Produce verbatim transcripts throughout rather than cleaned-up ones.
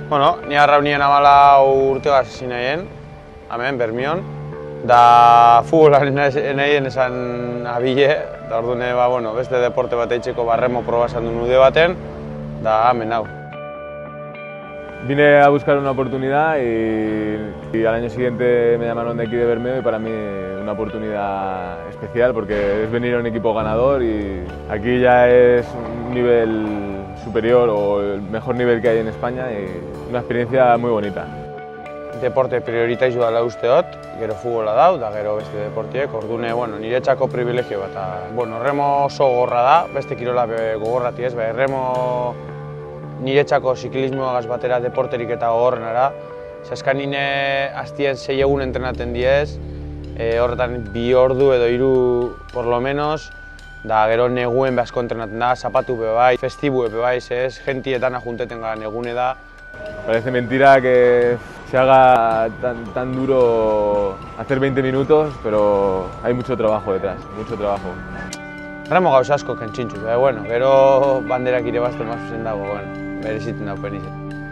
Bueno, ni arraunien amala urtegaz ezin nahien, hemen, Bermion, da futbolaren nahien esan abile, da orduan, ba, bueno, beste deporte bat eitzeko barremo proba esan du nude baten, da hemen hau. Vine a buscar una oportunidad y, y al año siguiente me llamaron de aquí de Bermeo y para mí una oportunidad especial porque es venir a un equipo ganador y aquí ya es un nivel superior o el mejor nivel que hay en España y una experiencia muy bonita. Deporte prioritaizu dela uste dut, gero futbola dau, da gero beste deportiek, ordune, bueno, niretzako privilegio bat. Bueno, remo oso gogorra da, beste kirola gogorrati ez, bai, remo niretzako ziklismoagaz batera deporterik eta gogorrenara. Zaskanine hastien sei egun entrenaten diez, e, horretan bi ordu edo hiru por lo menos, da gero neguen behazko entrenaten da, zapatu be bai, festibu be bai, ez, gentietan ajunteten gara negune da. Parece mentira que se haga tan, tan duro hacer veinte minutos, pero hay mucho trabajo detrás, mucho trabajo. Remo gauza asko kentzintxuz, eh, bueno, gero banderak irebazten mazuzen dago, bueno, mereziten dago penize.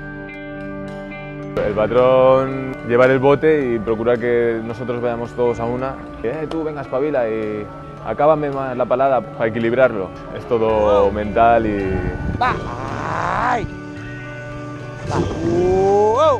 El patrón llevar el bote y procurar que nosotros vayamos todos a una. Eh, tú venga, espabila y acábame más la palada para equilibrarlo. Es todo mental y... Bai! Bai!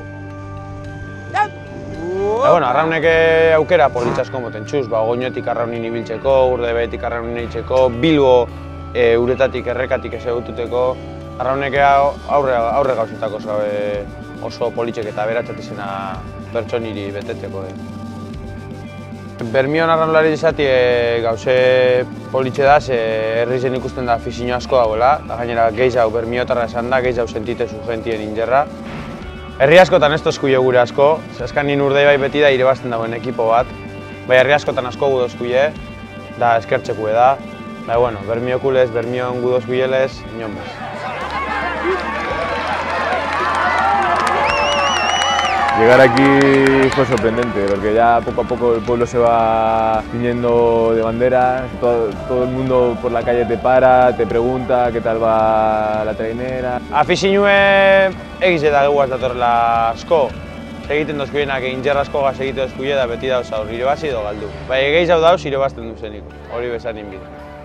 Ba, bueno, arraunek aukera politxasko moten txuz, ba, Ogoñotik arraunin ibiltzeko, Urdebeetik arraunin ibiltzeko, Bilbo e, uretatik, errekatik ez egututeko, arraunek aurre, aurre gauzetako zabe, oso politxek eta beratzat izena bertsoniri betetzeko. Eh. Bermion arraunlari izati e, gauze politxe da, ze herri zen ikusten da fizino asko dagoela, da gainera gehiago bermiotarra esan da, gehiago sentitezu gentien ingerra. Herri askotan ez tozkuie gure asko, Zaskanien Urdaibai beti da irebazten dagoen ekipo bat, bai herri askotan asko gudozkuie, da eskertxekue da, bai bueno, Bermiokulez, Bermion gudozkuielez, inon bez. Llegar aquí fue sorprendente, porque ya poco a poco el pueblo se va ciñendo de banderas, todo, todo el mundo por la calle te para, te pregunta qué tal va la trainera. Afizinue egiz eta gehuaz datorrela asko, egiten dozkuienak egin jerra asko gaz egiten dozkuie da beti dauz aur, irebazi edo galdu. Bai, gehiz hau dauz irebazten duzenik, hori bezanin bide.